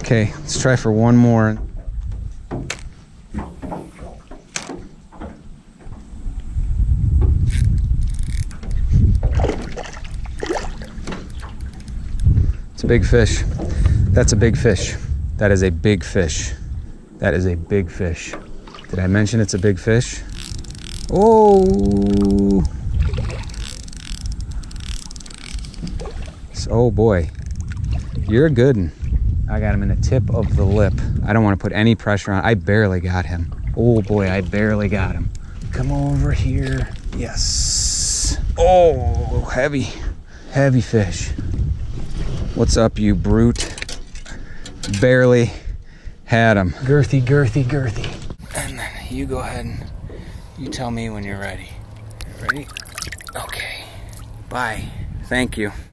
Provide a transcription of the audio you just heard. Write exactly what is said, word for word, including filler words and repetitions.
Okay, let's try for one more. It's a big fish. That's a big fish. That is a big fish. That is a big fish. Did I mention it's a big fish? Oh! Oh boy. You're a good one. I got him in the tip of the lip. I don't want to put any pressure on. I barely got him. Oh boy, I barely got him. Come over here. Yes. Oh, heavy. Heavy fish. What's up, you brute? Barely had him. Girthy, girthy, girthy. And then you go ahead and you tell me when you're ready. Ready? Okay. Bye. Thank you.